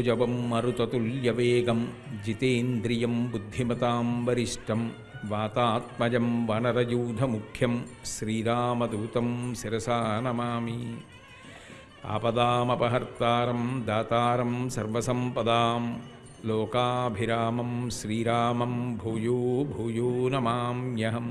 మనోజవం మరుతతుల్యవేగం జితేంద్రియం బుద్ధిమతాం వరిష్టం వాతాత్మజం వనరయూధముఖ్యం శ్రీరామదూతం శిరసా నమామి. ఆపదామపహర్తారం దాతారం సర్వసంపదాం లోకాభిరామం శ్రీరామం భూయో భూయో నమామ్యహం.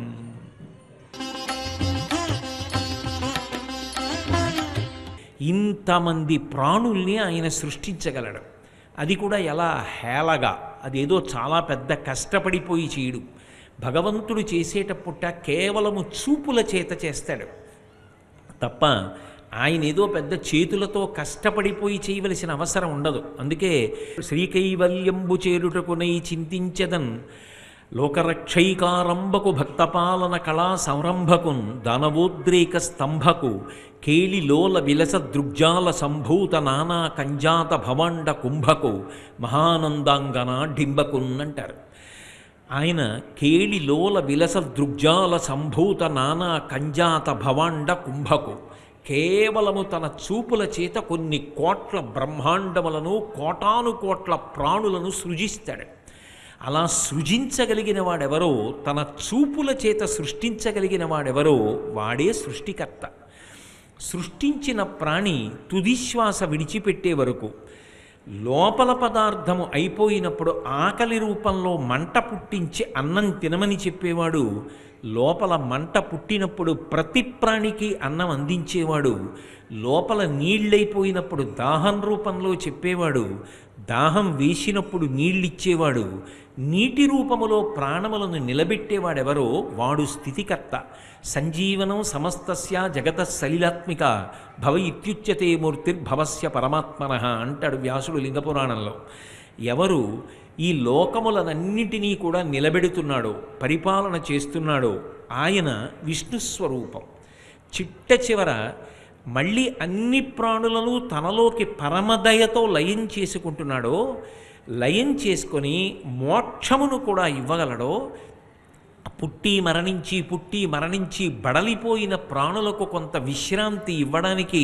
ఇంతమంది ప్రాణుల్ని ఆయన సృష్టించగలడు. అది కూడా ఎలా హేళగా, అదేదో చాలా పెద్ద కష్టపడిపోయి చేయడు. భగవంతుడు చేసేటప్పుట కేవలము చూపుల చేత చేస్తాడు తప్ప ఆయన ఏదో పెద్ద చేతులతో కష్టపడిపోయి చేయవలసిన అవసరం ఉండదు. అందుకే శ్రీకైవల్యంబు చేరుటకునై చింతించదన్ లోకరక్షైకారంభకు భక్తపాలన కళా సంరంభకున్ దానవోద్రేక స్తంభకు కేళిలోల విలస దృగ్జాల సంభూత నానా కంజాత భవాండ కుంభకు మహానందాంగన డింబకున్ అంటారు. ఆయన కేళిలోల విలస దృగ్జాల సంభూత నానా కంజాత భవాండ కుంభకు కేవలము తన చూపుల చేత కొన్ని కోట్ల బ్రహ్మాండములను కోటాను కోట్ల ప్రాణులను సృజిస్తాడు. అలా సృజించగలిగిన వాడెవరో, తన చూపుల చేత సృష్టించగలిగిన వాడెవరో వాడే సృష్టికర్త. సృష్టించిన ప్రాణి తుదిశ్వాస విడిచిపెట్టే వరకు, లోపల పదార్థము అయిపోయినప్పుడు ఆకలి రూపంలో మంట పుట్టించి అన్నం తినమని చెప్పేవాడు, లోపల మంట పుట్టినప్పుడు ప్రతి ప్రాణికి అన్నం అందించేవాడు, లోపల నీళ్ళైపోయినప్పుడు దాహం రూపంలో చెప్పేవాడు, దాహం వేసినప్పుడు నీళ్ళిచ్చేవాడు, నీటి రూపములో ప్రాణములను నిలబెట్టేవాడెవరో వాడు స్థితికర్త. సంజీవనం సమస్తస్య జగత సలిలాత్మిక భవ ఇత్యుచ్యతే మూర్తిర్భవస్య పరమాత్మనః అంటాడు వ్యాసుడు లింగపురాణంలో. ఎవరు ఈ లోకములనన్నిటినీ కూడా నిలబెడుతున్నాడో, పరిపాలన చేస్తున్నాడో ఆయన విష్ణుస్వరూపం. చిట్ట చివర మళ్ళీ అన్ని ప్రాణులను తనలోకి పరమదయతో లయం చేసుకుంటున్నాడో, లయం చేసుకొని మోక్షమును కూడా ఇవ్వగలడో, పుట్టి మరణించి బడలిపోయిన ప్రాణులకు కొంత విశ్రాంతి ఇవ్వడానికి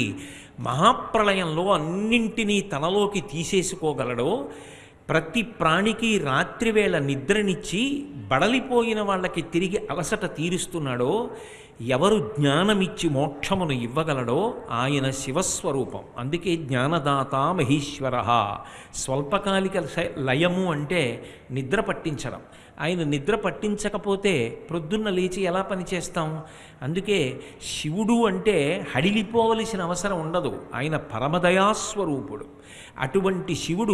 మహాప్రళయంలో అన్నింటినీ తనలోకి తీసేసుకోగలడో, ప్రతి ప్రాణికి రాత్రివేళ నిద్రనిచ్చి బడలిపోయిన వాళ్ళకి తిరిగి అలసట తీరుస్తున్నాడో, ఎవరు జ్ఞానమిచ్చి మోక్షమును ఇవ్వగలడో ఆయన శివస్వరూపం. అందుకే జ్ఞానదాత మహేశ్వర. స్వల్పకాలిక లయము అంటే నిద్ర పట్టించడం. ఆయన నిద్ర పట్టించకపోతే ప్రొద్దున్న లేచి ఎలా పనిచేస్తాం? అందుకే శివుడు అంటే హడిలిపోవలసిన అవసరం ఉండదు. ఆయన పరమదయాస్వరూపుడు. అటువంటి శివుడు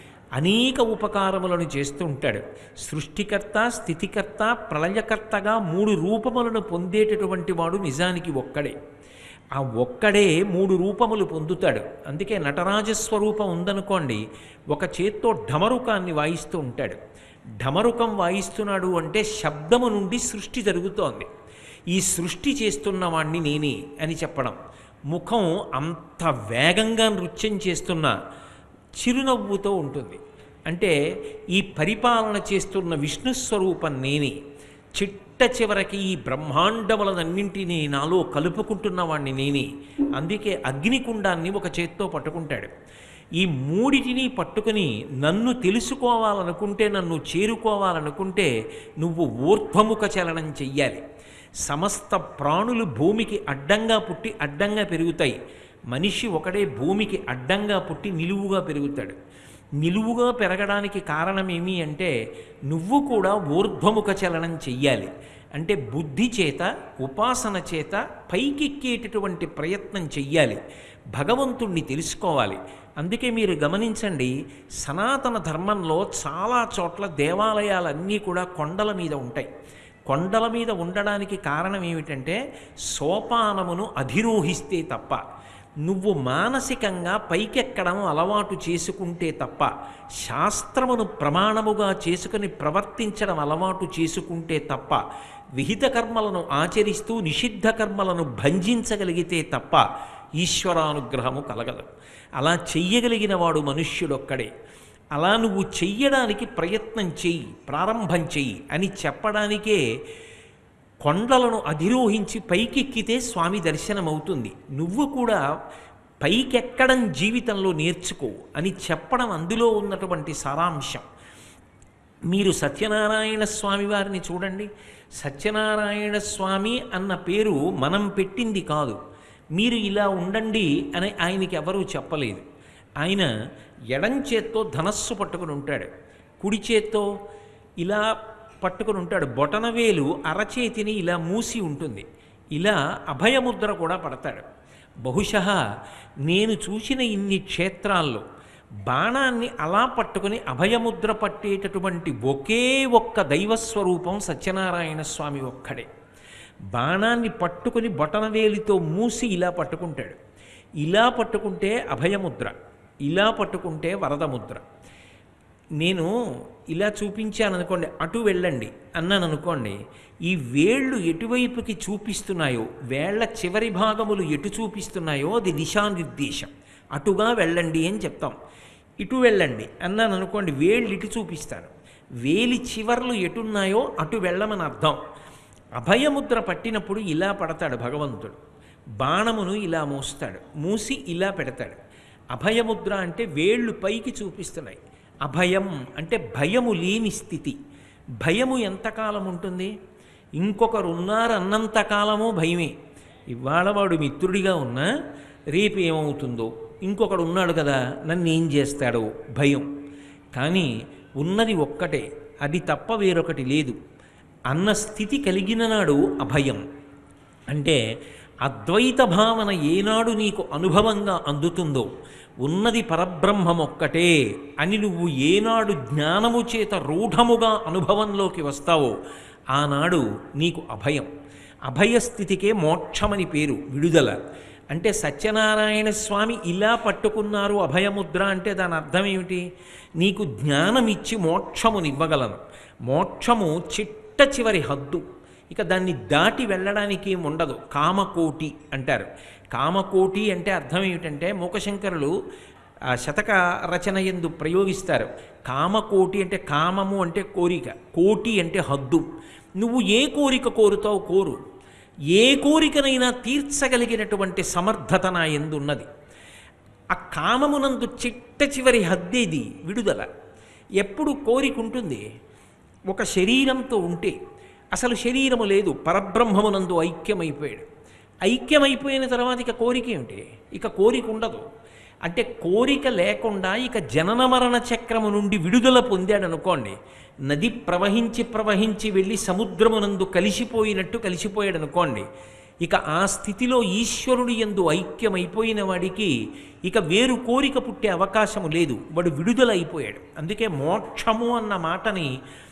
అనేక ఉపకారములను చేస్తూ ఉంటాడు. సృష్టికర్త, స్థితికర్త, ప్రళయకర్తగా 3 రూపములను పొందేటటువంటి వాడు నిజానికి ఒక్కడే. ఆ ఒక్కడే 3 రూపములు పొందుతాడు. అందుకే నటరాజస్వరూపం ఉందనుకోండి, ఒక చేత్తో ఢమరుకాన్ని వాయిస్తూ ఉంటాడు. ఢమరుకం వాయిస్తున్నాడు అంటే శబ్దము నుండి సృష్టి జరుగుతోంది. ఈ సృష్టి చేస్తున్న వాణ్ణి నేనే అని చెప్పడం. ముఖం అంత వేగంగా నృత్యం చేస్తున్న చిరునవ్వుతో ఉంటుంది. అంటే ఈ పరిపాలన చేస్తున్న విష్ణుస్వరూపం నేనే. చిట్ట చివరికి ఈ బ్రహ్మాండములనన్నింటినీ నాలో కలుపుకుంటున్న వాణ్ణి నేనే. అందుకే అగ్నికుండాన్ని ఒక చేత్తో పట్టుకుంటాడు. ఈ 3టిని పట్టుకుని నన్ను తెలుసుకోవాలనుకుంటే, నన్ను చేరుకోవాలనుకుంటే నువ్వు ఊర్ధ్వముఖ చలనం చెయ్యాలి. సమస్త ప్రాణులు భూమికి అడ్డంగా పుట్టి అడ్డంగా పెరుగుతాయి. మనిషి ఒకడే భూమికి అడ్డంగా పుట్టి నిలువుగా పెరుగుతాడు. నిలువుగా పెరగడానికి కారణం ఏమి అంటే నువ్వు కూడా ఊర్ధ్వముఖ చలనం చెయ్యాలి. అంటే బుద్ధి చేత, ఉపాసన చేత పైకెక్కేటటువంటి ప్రయత్నం చెయ్యాలి. భగవంతుణ్ణి తెలుసుకోవాలి. అందుకే మీరు గమనించండి, సనాతన ధర్మంలో చాలా చోట్ల దేవాలయాలన్నీ కూడా కొండల మీద ఉంటాయి. కొండల మీద ఉండడానికి కారణం ఏమిటంటే సోపానమును అధిరోహిస్తే తప్ప, నువ్వు మానసికంగా పైకెక్కడం అలవాటు చేసుకుంటే తప్ప, శాస్త్రమును ప్రమాణముగా చేసుకుని ప్రవర్తించడం అలవాటు చేసుకుంటే తప్ప, విహిత కర్మలను ఆచరిస్తూ నిషిద్ధ కర్మలను భంజించగలిగితే తప్ప ఈశ్వరానుగ్రహము కలగదు. అలా చెయ్యగలిగిన వాడు మనుష్యుడొక్కడే. అలా నువ్వు చెయ్యడానికి ప్రయత్నం చెయ్యి, ప్రారంభం చెయ్యి అని చెప్పడానికే కొండలను అధిరోహించి పైకెక్కితే స్వామి దర్శనమవుతుంది. నువ్వు కూడా పైకెక్కడం జీవితంలో నేర్చుకో అని చెప్పడం అందులో ఉన్నటువంటి సారాంశం. మీరు సత్యనారాయణ స్వామి వారిని చూడండి. సత్యనారాయణ స్వామి అన్న పేరు మనం పెట్టింది కాదు. మీరు ఇలా ఉండండి అని ఆయనకి ఎవరూ చెప్పలేదు. ఆయన ఎడం చేత్తో ధనస్సు పట్టుకుని ఉంటాడు, కుడి చేత్తో ఇలా పట్టుకుని ఉంటాడు, బొటనవేలు అరచేతిని ఇలా మూసి ఉంటుంది, ఇలా అభయముద్ర కూడా పడతాడు. బహుశः నేను చూసిన ఇన్ని క్షేత్రాల్లో బాణాన్ని అలా పట్టుకుని అభయముద్ర పట్టేటటువంటి ఒకే ఒక్క దైవస్వరూపం సత్యనారాయణ స్వామి ఒక్కడే. బాణాన్ని పట్టుకుని బొటనవేలితో మూసి ఇలా పట్టుకుంటాడు. ఇలా పట్టుకుంటే అభయముద్ర, ఇలా పట్టుకుంటే వరదముద్ర. నేను ఇలా చూపించాను అనుకోండి, అటు వెళ్ళండి అన్నాను అనుకోండి, ఈ వేళ్ళు ఎటువైపుకి చూపిస్తున్నాయో, వేళ్ల చివరి భాగములు ఎటు చూపిస్తున్నాయో అది దిశానిర్దేశం. అటుగా వెళ్ళండి అని చెప్తాం. ఇటు వెళ్ళండి అన్నాను అనుకోండి, వేళ్ళు ఇటు చూపిస్తాను. వేలి చివర్లు ఎటున్నాయో అటు వెళ్ళమని అర్థం. అభయముద్ర పట్టినప్పుడు ఇలా పడతాడు భగవంతుడు. బాణమును ఇలా మూస్తాడు, మూసి ఇలా పెడతాడు. అభయముద్ర అంటే వేళ్ళు పైకి చూపిస్తున్నాయి. అభయం అంటే భయము లేని స్థితి. భయము ఎంతకాలం ఉంటుంది? ఇంకొకరు ఉన్నారు అన్నంతకాలము భయమే. ఇవాళ వాడు మిత్రుడిగా ఉన్నా రేపు ఏమవుతుందో, ఇంకొకడు ఉన్నాడు కదా నన్ను ఏం చేస్తాడో భయం. కానీ ఉన్నది ఒక్కటే, అది తప్ప వేరొకటి లేదు అన్న స్థితి కలిగిన నాడు అభయం. అంటే అద్వైత భావన ఏనాడు నీకు అనుభవంగా అందుతుందో, ఉన్నది పరబ్రహ్మమొక్కటే అని నువ్వు ఏనాడు జ్ఞానము చేత రూఢముగా అనుభవంలోకి వస్తావో ఆనాడు నీకు అభయం. అభయస్థితికే మోక్షమని పేరు, విడుదల. అంటే సత్యనారాయణ స్వామి ఇలా పట్టుకున్నారు అభయముద్ర అంటే దాని అర్థం ఏమిటి? నీకు జ్ఞానమిచ్చి మోక్షమునివ్వగలను. మోక్షము చిట్ట చివరి హద్దు, ఇక దాన్ని దాటి వెళ్ళడానికి ఏమి ఉండదు. కామకోటి అంటారు. కామకోటి అంటే అర్థం ఏమిటంటే మూకశంకరులు శతక రచన యందు ప్రయోగిస్తారు. కామకోటి అంటే కామము అంటే కోరిక, కోటి అంటే హద్దు. నువ్వు ఏ కోరిక కోరుతావు కోరు, ఏ కోరికనైనా తీర్చగలిగినటువంటి సమర్థత నా యందు ఉన్నది. ఆ కామమునందు చిట్ట చివరి హద్దేది విడుదల. ఎప్పుడు కోరిక ఉంటుంది? ఒక శరీరంతో ఉంటే. అసలు శరీరము లేదు, పరబ్రహ్మమునందు ఐక్యమైపోయాడు. ఐక్యమైపోయిన తర్వాత ఇక కోరిక ఏమిటి? ఇక కోరిక ఉండదు. అంటే కోరిక లేకుండా ఇక జనన మరణ చక్రము నుండి విడుదల పొందాడు అనుకోండి. నది ప్రవహించి ప్రవహించి వెళ్ళి సముద్రమునందు కలిసిపోయినట్టు కలిసిపోయాడు అనుకోండి. ఇక ఆ స్థితిలో ఈశ్వరుడి యందు ఐక్యమైపోయిన వాడికి ఇక వేరు కోరిక పుట్టే అవకాశము లేదు, వాడు విడుదల అయిపోయాడు. అందుకే మోక్షము అన్న మాటని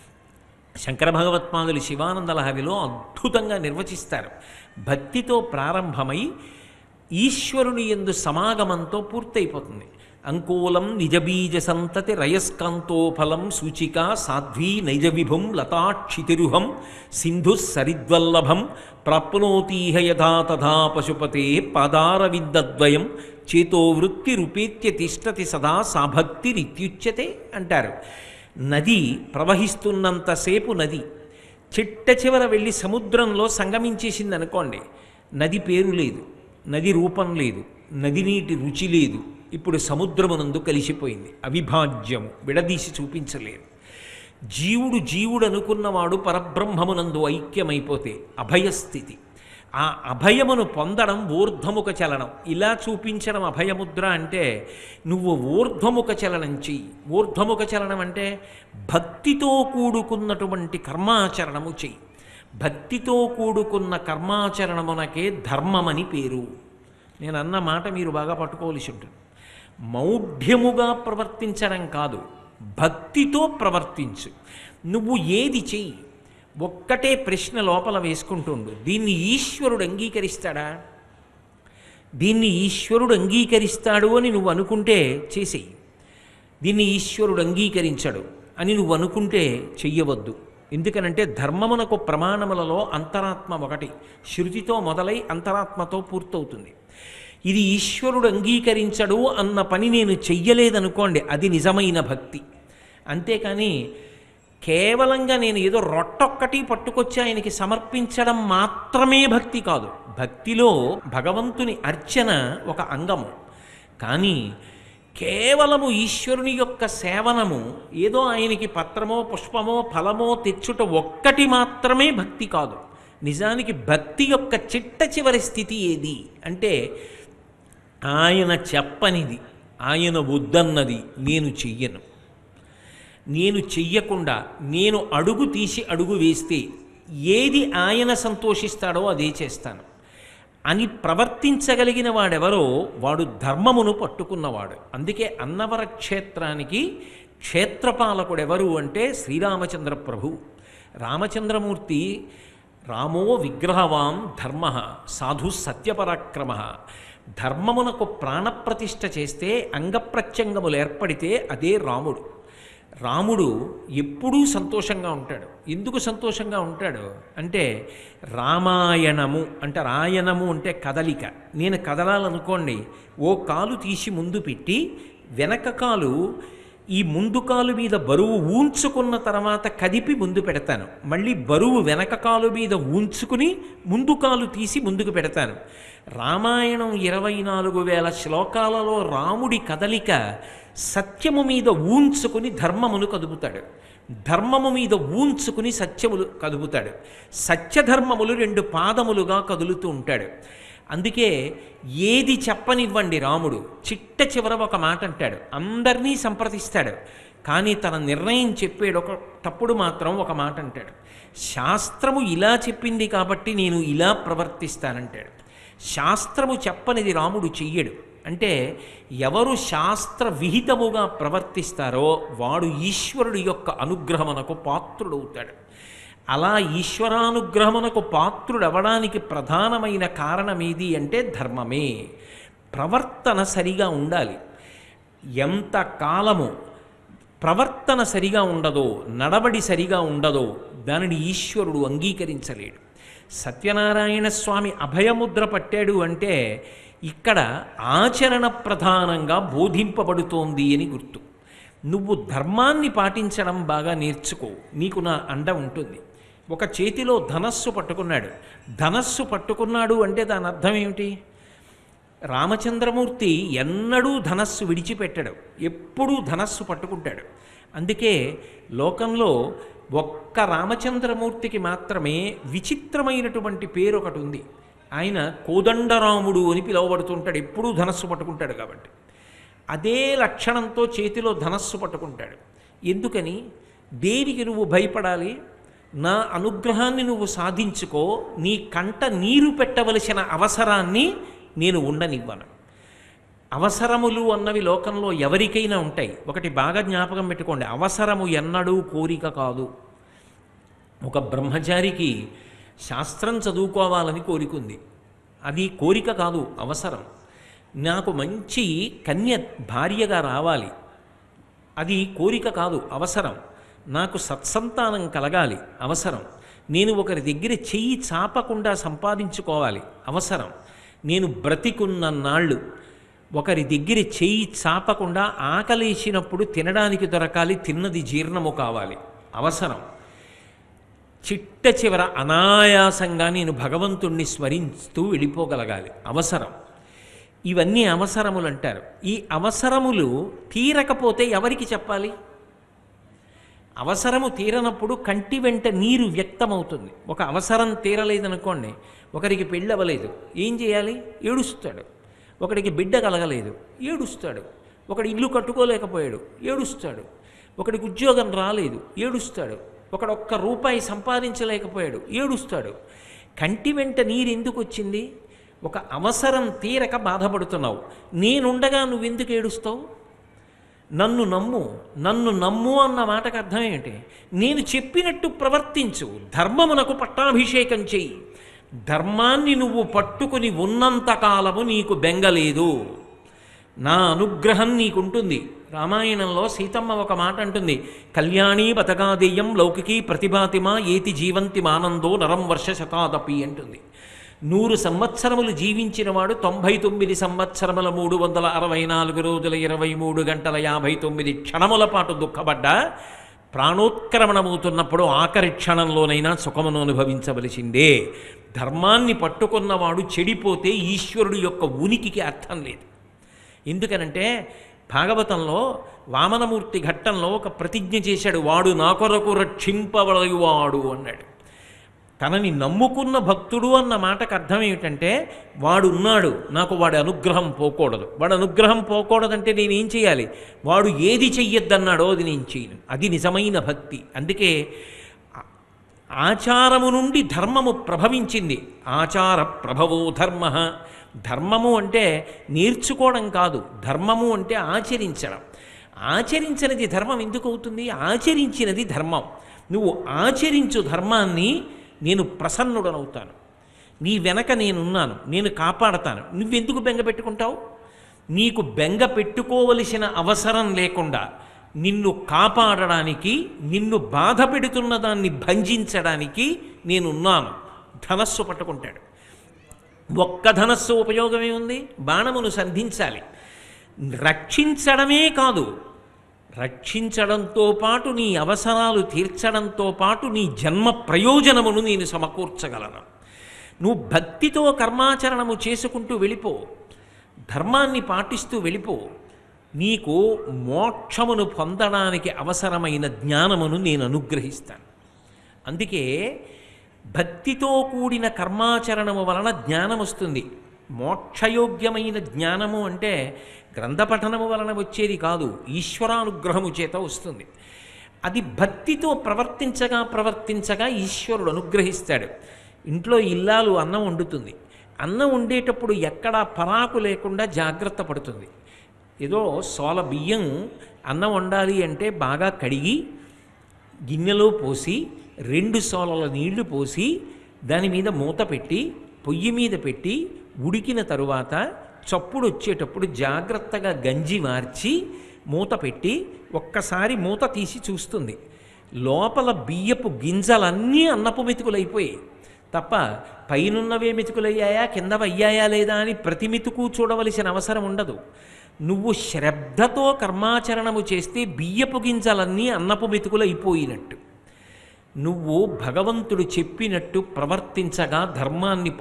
శంకర భగవత్పాదులు శివానంద లహరిలో అద్భుతంగా నిర్వచిస్తారు. భక్తితో ప్రారంభమై ఈశ్వరుని యందు సమాగమంతో పూర్తయిపోతుంది. అంకోలం నిజబీజ సంతతి రయస్కాంతోఫలం సూచిక సాధ్వీ నైజ విభుం లతాక్షితిరుహం సింధు సరిద్వల్లభం ప్రాప్నోతీహ యథా తథా పశుపతే పాదారవిందద్వయం చేతో వృత్తి రూపేత్య తిష్టతి సదా సాభక్తిరిత్యుచ్యతే అంటారు. నది ప్రవహిస్తున్నంతసేపు నది చిట్ట చివర వెళ్ళి సముద్రంలో సంగమించేసింది అనుకోండి, నది పేరు లేదు, నది రూపం లేదు, నది నీటి రుచి లేదు. ఇప్పుడు సముద్రమునందు కలిసిపోయింది. అవిభాజ్యము, విడదీసి చూపించలేరు. జీవుడు అనుకున్నవాడు పరబ్రహ్మమునందు ఐక్యమైపోతే అభయస్థితి. ఆ అభయమును పొందడం ఊర్ధ్వముఖ చలనం. ఇలా చూపించడం అభయముద్ర అంటే నువ్వు ఊర్ధ్వముఖ చలనం చెయ్యి. ఊర్ధ్వముఖ చలనం అంటే భక్తితో కూడుకున్నటువంటి కర్మాచరణము చెయ్యి. భక్తితో కూడుకున్న కర్మాచరణమునకే ధర్మమని పేరు. నేను అన్న మాట మీరు బాగా పట్టుకోవలసి ఉంటుంది. మౌఢ్యముగా ప్రవర్తించడం కాదు, భక్తితో ప్రవర్తించు. నువ్వు ఏది చెయ్యి, ఒక్కటే ప్రశ్న లోపల వేసుకుంటుండు, దీన్ని ఈశ్వరుడు అంగీకరిస్తాడా? దీన్ని ఈశ్వరుడు అంగీకరిస్తాడు అని నువ్వు అనుకుంటే చేసేయి. దీన్ని ఈశ్వరుడు అంగీకరించడు అని నువ్వు అనుకుంటే చెయ్యవద్దు. ఎందుకనంటే ధర్మమునకు ప్రమాణములలో అంతరాత్మ ఒకటి, శృతితో మొదలై అంతరాత్మతో పూర్తవుతుంది. ఇది ఈశ్వరుడు అంగీకరించడు అన్న పని నేను చెయ్యలేదనుకోండి, అది నిజమైన భక్తి. అంతేకాని కేవలంగా నేను ఏదో రొట్టొక్కటి పట్టుకొచ్చి ఆయనకి సమర్పించడం మాత్రమే భక్తి కాదు. భక్తిలో భగవంతుని అర్చన ఒక అంగము. కానీ కేవలము ఈశ్వరుని యొక్క సేవనము, ఏదో ఆయనకి పత్రమో పుష్పమో ఫలమో తెచ్చుట ఒక్కటి మాత్రమే భక్తి కాదు. నిజానికి భక్తి యొక్క చిట్ట చివరి స్థితి ఏది అంటే, ఆయన చెప్పనిది, ఆయన వద్దన్నది నేను చెయ్యను. నేను చెయ్యకుండా నేను అడుగు తీసి అడుగు వేస్తే ఏది ఆయన సంతోషిస్తాడో అదే చేస్తాను అని ప్రవర్తించగలిగిన వాడెవరో వాడు ధర్మమును పట్టుకున్నవాడు. అందుకే అన్నవర క్షేత్రానికి క్షేత్రపాలకుడెవరు అంటే శ్రీరామచంద్ర ప్రభు. రామచంద్రమూర్తి రామో విగ్రహవాం ధర్మ సాధు సత్యపరాక్రమ. ధర్మమునకు ప్రాణప్రతిష్ఠ చేస్తే అంగప్రత్యంగములు ఏర్పడితే అదే రాముడు. రాముడు ఎప్పుడూ సంతోషంగా ఉంటాడు. ఎందుకు సంతోషంగా ఉంటాడు అంటే, రామాయణము అంటే, రాయణము అంటే కదలిక. నేను కదలాలనుకోండి, ఓ కాలు తీసి ముందు పెట్టి వెనక కాలు ఈ ముందు కాలు మీద బరువు ఊంచుకున్న తర్వాత కదిపి ముందు పెడతాను. మళ్ళీ బరువు వెనక కాలు మీద ఊంచుకుని ముందు కాలు తీసి ముందుకు పెడతాను. రామాయణం 24,000 శ్లోకాలలో రాముడి కదలిక సత్యము మీద ఊంచుకుని ధర్మమును కదుపుతాడు, ధర్మము మీద ఊంచుకుని సత్యములు కదుపుతాడు, సత్యధర్మములు 2 పాదములుగా కదులుతూ ఉంటాడు. అందుకే ఏది చెప్పనివ్వండి రాముడు చిట్ట చివర ఒక మాట అంటాడు, అందరినీ సంప్రదిస్తాడు, కానీ తన నిర్ణయం చెప్పేటప్పుడు మాత్రం ఒక మాట అంటాడు, శాస్త్రము ఇలా చెప్పింది కాబట్టి నేను ఇలా ప్రవర్తిస్తానంటాడు. శాస్త్రము చెప్పనిది రాముడు చెయ్యడు. అంటే ఎవరు శాస్త్ర విహితముగా ప్రవర్తిస్తారో వాడు ఈశ్వరుడి యొక్క అనుగ్రహమునకు పాత్రుడవుతాడు. అలా ఈశ్వరానుగ్రహమునకు పాత్రుడవడానికి ప్రధానమైన కారణమేది అంటే ధర్మమే. ప్రవర్తన సరిగా ఉండాలి. ఎంత కాలము ప్రవర్తన సరిగా ఉండదో, నడవడి సరిగా ఉండదో దానిని ఈశ్వరుడు అంగీకరించలేడు. సత్యనారాయణ స్వామి అభయముద్ర పట్టాడు అంటే ఇక్కడ ఆచరణ ప్రధానంగా బోధింపబడుతోంది అని గుర్తు. నువ్వు ధర్మాన్ని పాటించడం బాగా నేర్చుకో, నీకు నా అండ ఉంటుంది. ఒక చేతిలో ధనస్సు పట్టుకున్నాడు. ధనస్సు పట్టుకున్నాడు అంటే దాని అర్థం ఏమిటి? రామచంద్రమూర్తి ఎన్నడూ ధనస్సు విడిచిపెట్టడు, ఎప్పుడూ ధనస్సు పట్టుకుంటాడు. అందుకే లోకంలో ఒక్క రామచంద్రమూర్తికి మాత్రమే విచిత్రమైనటువంటి పేరు ఒకటి ఉంది. ఆయన కోదండరాముడు అని పిలువబడుతుంటాడు, ఎప్పుడూ ధనస్సు పట్టుకుంటాడు కాబట్టి. అదే లక్షణంతో చేతిలో ధనస్సు పట్టుకుంటాడు. ఎందుకని? దేనికి నువ్వు భయపడాలి? నా అనుగ్రహాన్ని నువ్వు సాధించుకో, నీ కంట నీరు పెట్టవలసిన అవసరాన్ని నేను ఉండనివ్వను. అవసరములు అన్నవి లోకంలో ఎవరికైనా ఉంటాయి. ఒకటి బాగా జ్ఞాపకం పెట్టుకోండి, అవసరము ఎన్నడూ కోరిక కాదు. ఒక బ్రహ్మచారికి శాస్త్రం చదువుకోవాలని కోరికుంది, అది కోరిక కాదు, అవసరం. నాకు మంచి కన్య భార్యగా రావాలి, అది కోరిక కాదు, అవసరం. నాకు సత్సంతానం కలగాలి, అవసరం. నేను ఒకరి దగ్గర చెయ్యి చాపకుండా సంపాదించుకోవాలి, అవసరం. నేను బ్రతికున్న నాళ్ళు ఒకరి దగ్గర చెయ్యి చాపకుండా ఆకలేసినప్పుడు తినడానికి దొరకాలి, తిన్నది జీర్ణము కావాలి, అవసరం. చిట్ట చివర అనాయాసంగా నేను భగవంతుణ్ణి స్మరిస్తూ వెళ్ళిపోగలగాలి, అవసరం. ఇవన్నీ అవసరములు అంటారు. ఈ అవసరములు తీరకపోతే ఎవరికి చెప్పాలి? అవసరము తీరనప్పుడు కంటి వెంట నీరు వ్యక్తమవుతుంది. ఒక అవసరం తీరలేదనుకోండి, ఒకరికి పెళ్ళి అవ్వలేదు, ఏం చేయాలి? ఏడుస్తాడు. ఒకడికి బిడ్డ కలగలేదు, ఏడుస్తాడు. ఒకడు ఇల్లు కట్టుకోలేకపోయాడు, ఏడుస్తాడు. ఒకడికి ఉద్యోగం రాలేదు, ఏడుస్తాడు. ఒకడు ఒక్క రూపాయి సంపాదించలేకపోయాడు, ఏడుస్తాడు. కంటి వెంట నీరు ఎందుకు వచ్చింది? ఒక అవసరం తీరక బాధపడుతున్నావు. నేనుండగా నువ్వెందుకు ఏడుస్తావు? నన్ను నమ్ము, నన్ను నమ్ము అన్న మాటకు అర్థం ఏమిటి? నేను చెప్పినట్టు ప్రవర్తించు, ధర్మమునకు పట్టాభిషేకం చెయ్యి. ధర్మాన్ని నువ్వు పట్టుకుని ఉన్నంతకాలము నీకు బెంగలేదు, నా అనుగ్రహం నీకుంటుంది. రామాయణంలో సీతమ్మ ఒక మాట అంటుంది, కళ్యాణీ పతకాదేయం లౌకికీ ప్రతిభాతిమా ఏతి జీవంతి మానందో నరం వర్ష శతాదపి అంటుంది. 100 సంవత్సరములు జీవించిన వాడు 99 సంవత్సరముల 364 రోజుల 23 గంటల 59 క్షణముల పాటు దుఃఖపడ్డా ప్రాణోత్క్రమణమవుతున్నప్పుడు ఆఖరి క్షణంలోనైనా సుఖమును అనుభవించవలసిందే. ధర్మాన్ని పట్టుకున్నవాడు చెడిపోతే ఈశ్వరుడు యొక్క ఉనికికి అర్థం లేదు. ఎందుకనంటే భాగవతంలో వామనమూర్తి ఘట్టంలో ఒక ప్రతిజ్ఞ చేశాడు, వాడు నా కొరకు రక్షింపబడేవాడు అన్నాడు. తనని నమ్ముకున్న భక్తుడు అన్న మాటకు అర్థం ఏమిటంటే వాడు ఉన్నాడు, నాకు వాడి అనుగ్రహం పోకూడదు. వాడు అనుగ్రహం పోకూడదంటే నేనేం చేయాలి? వాడు ఏది చెయ్యొద్దన్నాడో అది నేను చేయను. అది నిజమైన భక్తి. అందుకే ఆచారము నుండి ధర్మము ప్రభవించింది. ఆచార ప్రభవో ధర్మ. ధర్మము అంటే నేర్చుకోవడం కాదు, ధర్మము అంటే ఆచరించడం. ఆచరించినది ధర్మం ఎందుకు అవుతుంది? ఆచరించినది ధర్మం. నువ్వు ఆచరించు ధర్మాన్ని, నేను ప్రసన్నుడనవుతాను. నీ వెనక నేనున్నాను, నేను కాపాడతాను. నువ్వెందుకు బెంగ పెట్టుకుంటావు? నీకు బెంగ పెట్టుకోవలసిన అవసరం లేకుండా నిన్ను కాపాడడానికి, నిన్ను బాధ పెడుతున్న దాన్ని భంజించడానికి నేనున్నాను. ధనస్సు పట్టుకుంటాడు. ఒక్క ధనస్సు ఉపయోగమే ఉంది? బాణమును సంధించాలి. రక్షించడమే కాదు, రక్షించడంతో పాటు నీ అవసరాలు తీర్చడంతో పాటు నీ జన్మ ప్రయోజనమును నేను సమకూర్చగలను. నువ్వు భక్తితో కర్మాచరణము చేసుకుంటూ వెళ్ళిపో, ధర్మాన్ని పాటిస్తూ వెళ్ళిపో. నీకు మోక్షమును పొందడానికి అవసరమైన జ్ఞానమును నేను అనుగ్రహిస్తాను. అందుకే భక్తితో కూడిన కర్మాచరణము వలన జ్ఞానం వస్తుంది. మోక్షయోగ్యమైన జ్ఞానము అంటే గ్రంథపఠనము వలన వచ్చేది కాదు, ఈశ్వరానుగ్రహము చేత వస్తుంది. అది భక్తితో ప్రవర్తించగా ఈశ్వరుడు అనుగ్రహిస్తాడు. ఇంట్లో ఇల్లాలు అన్నం వండుతుంది. అన్నం వండేటప్పుడు ఎక్కడా పరాకు లేకుండా జాగ్రత్త పడుతుంది. ఏదో సోల బియ్యం అన్నం వండాలి అంటే బాగా కడిగి గిన్నెలో పోసి 2 సోలల నీళ్లు పోసి దాని మీద మూత పెట్టి పొయ్యి మీద పెట్టి ఉడికిన తరువాత చప్పుడు వచ్చేటప్పుడు జాగ్రత్తగా గంజి మార్చి మూత పెట్టి ఒక్కసారి మూత తీసి చూస్తుంది. లోపల బియ్యపు గింజలన్నీ అన్నపు మెతుకులైపోయాయి తప్ప పైనున్నవే మెతుకులయ్యాయా కిందవయ్యాయా లేదా అని ప్రతి మెతుకు చూడవలసిన అవసరం ఉండదు. నువ్వు శ్రద్ధతో కర్మాచరణము చేస్తే బియ్యపు గింజలన్నీ అన్నపు మెతుకులైపోయినట్టు. నువ్వు భగవంతుడు చెప్పినట్టు ప్రవర్తించగా, ధర్మాన్ని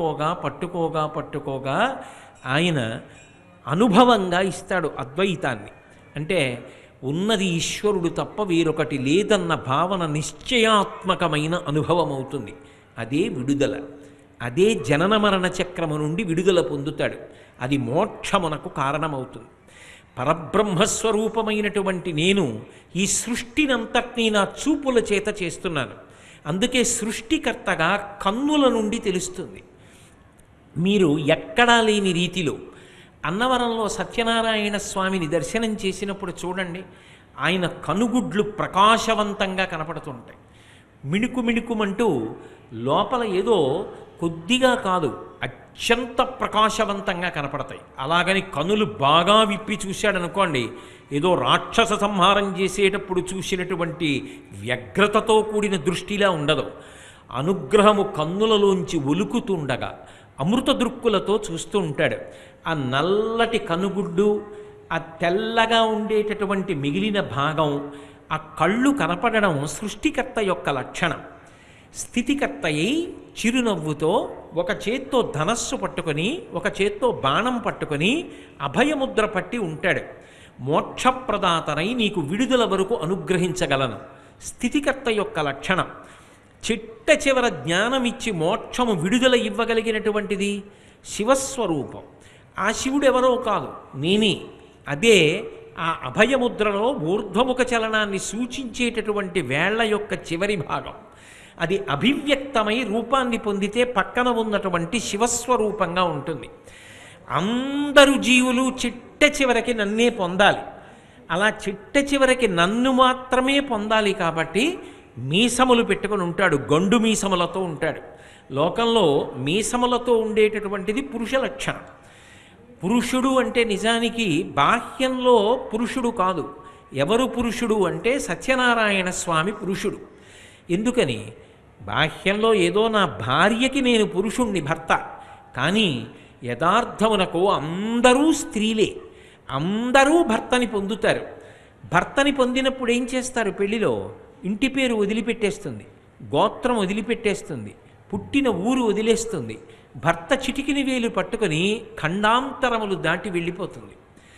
పట్టుకోగా ఆయన అనుభవంగా ఇస్తాడు అద్వైతాన్ని. అంటే ఉన్నది ఈశ్వరుడు తప్ప వేరొకటి లేదన్న భావన నిశ్చయాత్మకమైన అనుభవం అవుతుంది. అదే విడుదల. అదే జనన మరణ చక్రము నుండి విడుదల పొందుతాడు. అది మోక్షమునకు కారణమవుతుంది. పరబ్రహ్మస్వరూపమైనటువంటి నేను ఈ సృష్టినంతటినీ నా చూపుల చేత చేస్తున్నాను. అందుకే సృష్టికర్తగా కన్నుల నుండి తెలుస్తుంది. మీరు ఎక్కడా లేని రీతిలో అన్నవరంలో సత్యనారాయణ స్వామిని దర్శనం చేసినప్పుడు చూడండి, ఆయన కనుగుడ్లు ప్రకాశవంతంగా కనపడుతుంటాయి. మిణుకుమంటూ లోపల ఏదో కొద్దిగా కాదు, అత్యంత ప్రకాశవంతంగా కనపడతాయి. అలాగని కనులు బాగా విప్పి చూశాడనుకోండి, ఏదో రాక్షస సంహారం చేసేటప్పుడు చూసినటువంటి వ్యగ్రతతో కూడిన దృష్టిలా ఉండదు. అనుగ్రహము కన్నులలోంచి ఒలుకుతుండగా అమృత దృక్కులతో చూస్తూ ఉంటాడు. ఆ నల్లటి కనుగుడ్డు, ఆ తెల్లగా ఉండేటటువంటి మిగిలిన భాగం, ఆ కళ్ళు కనపడడం సృష్టికర్త యొక్క లక్షణం. స్థితికర్త అయి చిరునవ్వుతో ఒక చేత్తో ధనస్సు పట్టుకొని ఒక చేత్తో బాణం పట్టుకొని అభయముద్ర పట్టి ఉంటాడు. మోక్షప్రదాతనై నీకు విడుదల వరకు అనుగ్రహించగలను. స్థితికర్త యొక్క లక్షణం. చిట్ట చివర జ్ఞానమిచ్చి మోక్షము విడుదల ఇవ్వగలిగినటువంటిది శివస్వరూపం. ఆ శివుడు ఎవరో కాదు, నేనే. అదే ఆ అభయముద్రలో ఊర్ధ్వముఖ చలనాన్ని సూచించేటటువంటి వేళ్ల యొక్క చివరి భాగం. అది అభివ్యక్తమై రూపాన్ని పొందితే పక్కన ఉన్నటువంటి శివస్వరూపంగా ఉంటుంది. అందరు జీవులు చిట్ట చివరికి నన్నే పొందాలి. అలా చిట్ట చివరికి నన్ను మాత్రమే పొందాలి కాబట్టి మీసములు పెట్టుకొని ఉంటాడు, గండు మీసములతో ఉంటాడు. లోకంలో మీసములతో ఉండేటటువంటిది పురుష లక్షణం. పురుషుడు అంటే నిజానికి బాహ్యంలో పురుషుడు కాదు. ఎవరు పురుషుడు అంటే సత్యనారాయణ స్వామి పురుషుడు. ఎందుకని? బాహ్యంలో ఏదో నా భార్యకి నేను పురుషుణ్ణి, భర్త. కానీ యథార్థమునకు అందరూ స్త్రీలే. అందరూ భర్తని పొందుతారు. భర్తని పొందినప్పుడు ఏం చేస్తారు? పెళ్లిలో ఇంటి పేరు వదిలిపెట్టేస్తుంది, గోత్రం వదిలిపెట్టేస్తుంది, పుట్టిన ఊరు వదిలేస్తుంది. భర్త చిటికిన వేలు పట్టుకొని ఖండాంతరములు దాటి వెళ్ళిపోతుంది.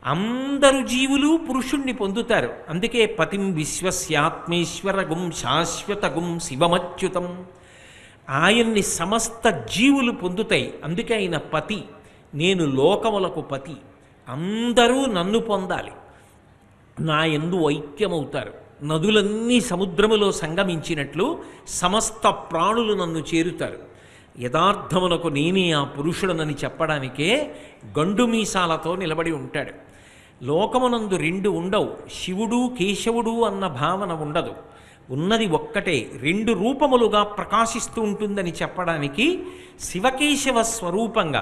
అందరు జీవులు పురుషుణ్ణి పొందుతారు. అందుకే పతిం విశ్వస్యాత్మేశ్వరగుం శాశ్వతగుం శివమచ్యుతం. ఆయన్ని సమస్త జీవులు పొందుతాయి. అందుకే ఆయన పతి. నేను లోకములకు పతి. అందరూ నన్ను పొందాలి, నా యందు ఐక్యమవుతారు. నదులన్నీ సముద్రములో సంగమించినట్లు సమస్త ప్రాణులు నన్ను చేరుతారు. యథార్థమునకు నేనే ఆ పురుషుడనని చెప్పడానికే గండు మీసాలతో నిలబడి ఉంటాడు. లోకమునందు రెండు ఉండవు, శివుడు కేశవుడు అన్న భావన ఉండదు. ఉన్నది ఒక్కటే, రెండు రూపములుగా ప్రకాశిస్తూ ఉంటుందని చెప్పడానికి శివకేశవ స్వరూపంగా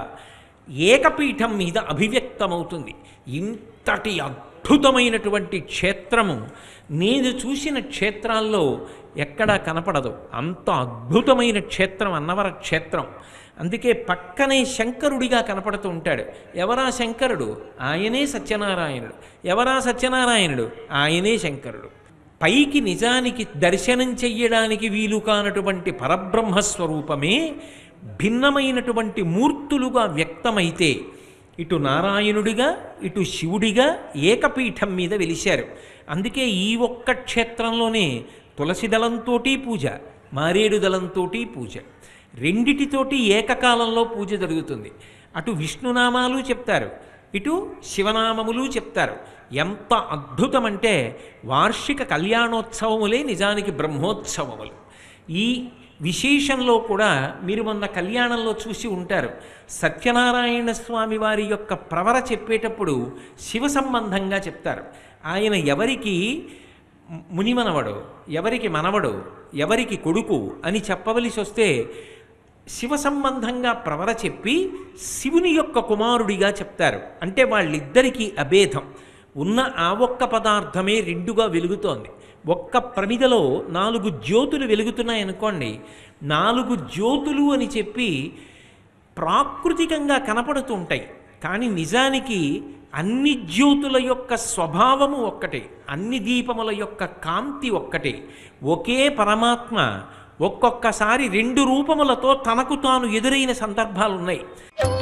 ఏకపీఠం మీద అభివ్యక్తమవుతుంది. ఇంతటి అద్భుతమైనటువంటి క్షేత్రము నేను చూసిన క్షేత్రాల్లో ఎక్కడా కనపడదు. అంత అద్భుతమైన క్షేత్రం అన్నవర క్షేత్రం. అందుకే పక్కనే శంకరుడిగా కనపడుతూ ఉంటాడు. ఎవరా శంకరుడు? ఆయనే సత్యనారాయణుడు. ఎవరా సత్యనారాయణుడు? ఆయనే శంకరుడు. పైకి నిజానికి దర్శనం చెయ్యడానికి వీలు కానటువంటి పరబ్రహ్మస్వరూపమే భిన్నమైనటువంటి మూర్తులుగా వ్యక్తమైతే ఇటు నారాయణుడిగా ఇటు శివుడిగా ఏకపీఠం మీద వెలిశారు. అందుకే ఈ ఒక్క క్షేత్రంలోనే తులసి దళంతోటి పూజ, మారేడు దళంతోటి పూజ, రెండిటితోటి ఏకకాలంలో పూజ జరుగుతుంది. అటు విష్ణునామాలు చెప్తారు, ఇటు శివనామములు చెప్తారు. ఎంత అద్భుతమంటే వార్షిక కళ్యాణోత్సవములే నిజానికి బ్రహ్మోత్సవములు. ఈ విశేషంలో కూడా మీరు మొన్న కళ్యాణంలో చూసి ఉంటారు. సత్యనారాయణ స్వామి వారి యొక్క ప్రవర చెప్పేటప్పుడు శివ సంబంధంగా చెప్తారు. ఆయన ఎవరికి మునిమనవడు, ఎవరికి మనవడు, ఎవరికి కొడుకు అని చెప్పవలసి వస్తే శివ సంబంధంగా ప్రవర చెప్పి శివుని యొక్క కుమారుడిగా చెప్తారు. అంటే వాళ్ళిద్దరికీ అభేదం. ఉన్న ఆ ఒక్క పదార్థమే రెండుగా వెలుగుతోంది. ఒక్క ప్రమిదలో 4 జ్యోతులు వెలుగుతున్నాయనుకోండి, 4 జ్యోతులు అని చెప్పి ప్రాకృతికంగా కనపడుతూ ఉంటాయి. కానీ నిజానికి అన్ని జ్యోతుల యొక్క స్వభావము ఒక్కటే, అన్ని దీపముల యొక్క కాంతి ఒక్కటే. ఒకే పరమాత్మ ఒక్కొక్కసారి 2 రూపములతో తనకు తాను ఎదురైన సందర్భాలున్నాయి.